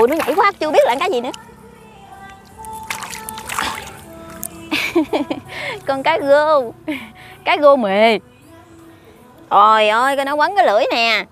Ủa nó nhảy quá chưa biết là cái gì nữa. Con cá rô. Cá rô mề. Trời ơi coi nó quấn cái lưỡi nè.